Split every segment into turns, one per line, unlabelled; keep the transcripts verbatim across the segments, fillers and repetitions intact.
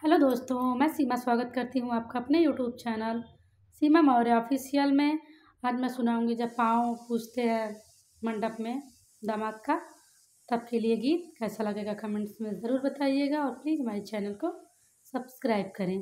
Hello दोस्तों, मैं सीमा स्वागत करती हूँ आपका अपने YouTube channel Seema Maurya official में। आज मैं सुनाऊंगी जब पाँव पूजते हैं मंडप में दामाद का, तब के लिए गीत। कैसा लगेगा कमेंट्स में ज़रूर बताइएगा और प्लीज़ हमारे चैनल को सब्सक्राइब करें।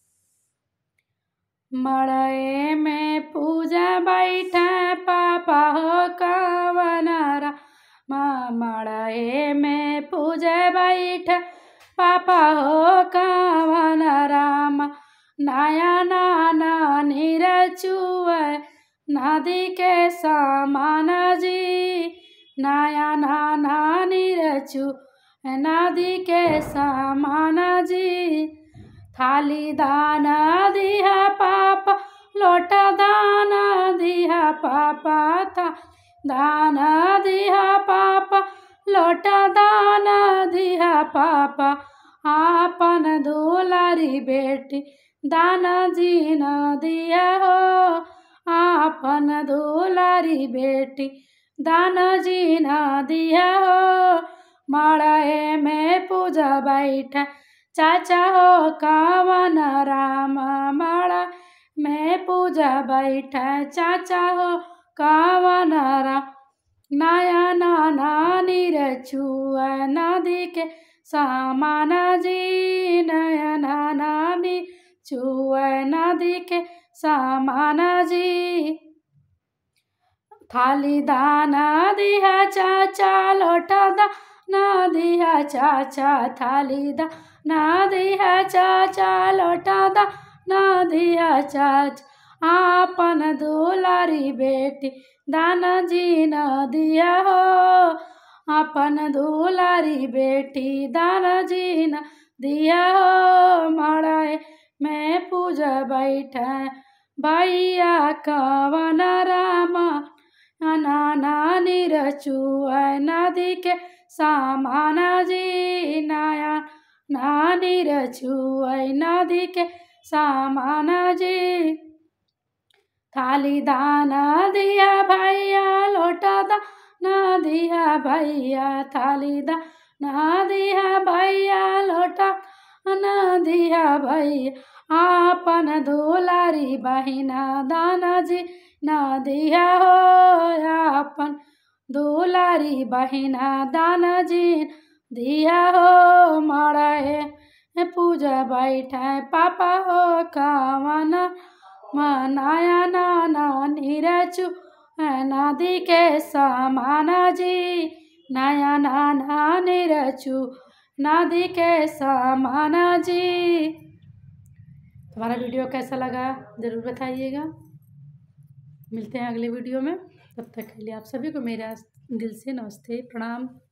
मड़ए में पूजा बैठे पापा हो कवनरा, माँ मड़ए में पूजा बैठे पापा हो कवन राम। नया नाना नीर चुए नदी के समान जी, नया नाना नीर चुए नदी के समान जी। थाली दाना दिया पापा, लोटा दाना दिया पापा, था दाना दिया पापा, लोटा दाना दिया पापा। आपन दुलारी बेटी दाना जी न दिया हो, आपन दुलारी बेटी दाना जी न दिया हो। मड़ए में पूजा बैठा चाचा हो कवन राम, मड़ा में पूजा बैठा चाचा हो कवन राम। नया नाना नीर छुए नदी के समान जी, नया नाना नीर छुए नदी के समान जी। थाली दाना दिया चाचा, लोटा दाना दिया चाचा, थाली दाना दिया चाचा, लोटा दाना दिया चाचा। आपन दुलारी बेटी दाना जी न दिया हो, अपन दुलारी बेटी दाना जी न दिया हो। मड़ए में पूजा बैठे भैया कवन राम, नाना नीर चुए नदी के समान जी, नया नानी छुए नदी के समान जी। थाली दाना दिया भैया, लोटा दाना दिया भैया, थाली दाना दिया भैया, लोटा दाना दिया भैया। आपन दुलारी बहिना दाना जी न दिया हो, आपन दुलारी बहिना दाना जी दिया हो। मड़ए पूजा बैठे पापा हो कवन, नया नाना नीर चुए नदी के समान जी, नया नाना नीर चुए नदी के समान जी। तुम्हारा वीडियो कैसा लगा ज़रूर बताइएगा। मिलते हैं अगले वीडियो में, तब तक के लिए आप सभी को मेरा दिल से नमस्ते, प्रणाम।